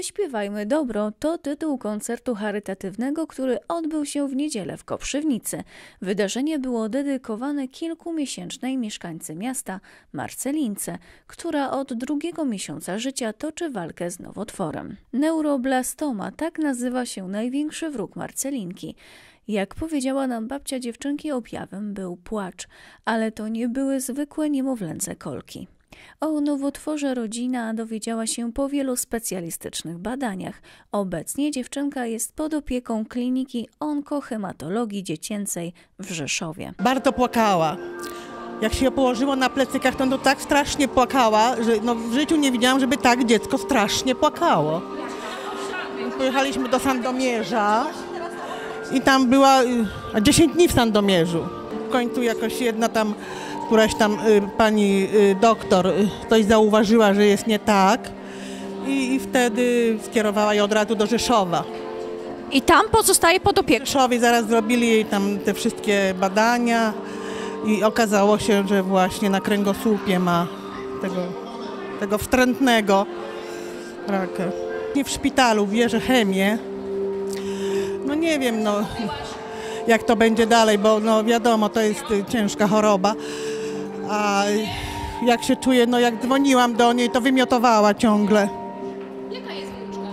Wyśpiewajmy dobro to tytuł koncertu charytatywnego, który odbył się w niedzielę w Koprzywnicy. Wydarzenie było dedykowane kilkumiesięcznej mieszkańcy miasta Marcelince, która od drugiego miesiąca życia toczy walkę z nowotworem. Neuroblastoma, tak nazywa się największy wróg Marcelinki. Jak powiedziała nam babcia dziewczynki, objawem był płacz, ale to nie były zwykłe niemowlęce kolki. O nowotworze rodzina dowiedziała się po wielu specjalistycznych badaniach. Obecnie dziewczynka jest pod opieką kliniki onkohematologii dziecięcej w Rzeszowie. Bardzo płakała. Jak się położyło na plecykach, to tak strasznie płakała, że w życiu nie widziałam, żeby tak dziecko strasznie płakało. Pojechaliśmy do Sandomierza i tam była 10 dni w Sandomierzu. W końcu jakoś jedna tam, któraś tam pani doktor coś zauważyła, że jest nie tak i wtedy skierowała ją od razu do Rzeszowa. I tam pozostaje pod opieką? W Rzeszowie zaraz zrobili jej tam te wszystkie badania i okazało się, że właśnie na kręgosłupie ma tego wstrętnego raka. Nie w szpitalu, bierze chemię. No nie wiem, jak to będzie dalej, bo wiadomo, to jest ciężka choroba. A jak się czuję, jak dzwoniłam do niej, to wymiotowała ciągle. Jaka jest wnuczka?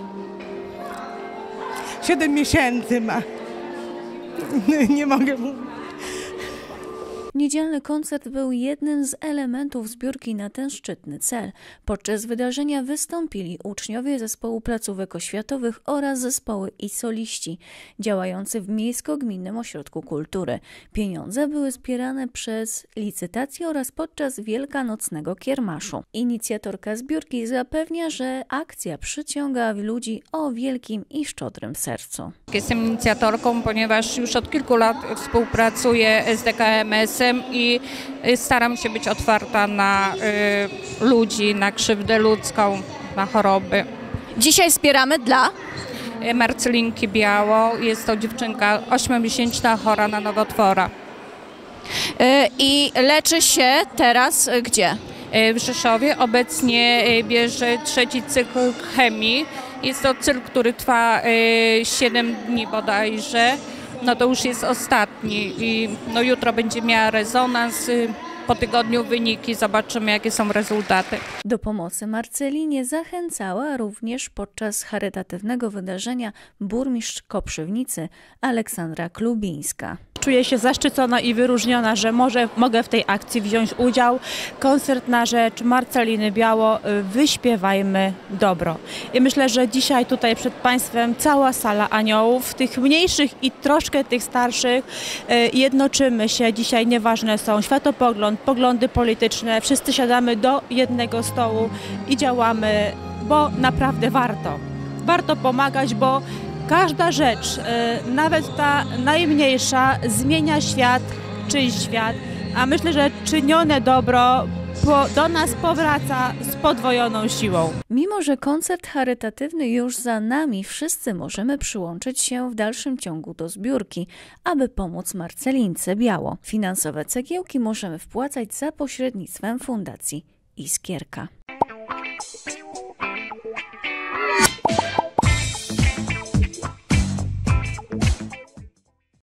7 miesięcy ma. Nie mogę mówić. Niedzielny koncert był jednym z elementów zbiórki na ten szczytny cel. Podczas wydarzenia wystąpili uczniowie zespołu placówek oświatowych oraz zespoły i soliści działający w Miejsko-Gminnym Ośrodku Kultury. Pieniądze były zbierane przez licytację oraz podczas wielkanocnego kiermaszu. Inicjatorka zbiórki zapewnia, że akcja przyciąga ludzi o wielkim i szczodrym sercu. Jestem inicjatorką, ponieważ już od kilku lat współpracuję z DKMS-em i staram się być otwarta na ludzi, na krzywdę ludzką, na choroby. Dzisiaj wspieramy dla? Marcelinki Biało. Jest to dziewczynka 8-miesięczna, chora na nowotwora. I leczy się teraz gdzie? W Rzeszowie obecnie bierze 3. cykl chemii. Jest to cykl, który trwa 7 dni bodajże. To już jest ostatni i jutro będzie miała rezonans, po tygodniu wyniki, zobaczymy jakie są rezultaty. Do pomocy Marcelinie zachęcała również podczas charytatywnego wydarzenia burmistrz Koprzywnicy Aleksandra Klubińska. Czuję się zaszczycona i wyróżniona, że mogę w tej akcji wziąć udział. Koncert na rzecz Marceliny Biało, wyśpiewajmy dobro. I myślę, że dzisiaj tutaj przed Państwem cała sala aniołów, tych mniejszych i troszkę tych starszych, jednoczymy się. Dzisiaj nieważne są światopogląd, poglądy polityczne, wszyscy siadamy do jednego stołu i działamy, bo naprawdę warto. Warto pomagać, bo każda rzecz, nawet ta najmniejsza, zmienia świat, czyjś świat, a myślę, że czynione dobro do nas powraca z podwojoną siłą. Mimo że koncert charytatywny już za nami, wszyscy możemy przyłączyć się w dalszym ciągu do zbiórki, aby pomóc Marcelince Biało. Finansowe cegiełki możemy wpłacać za pośrednictwem Fundacji Iskierka.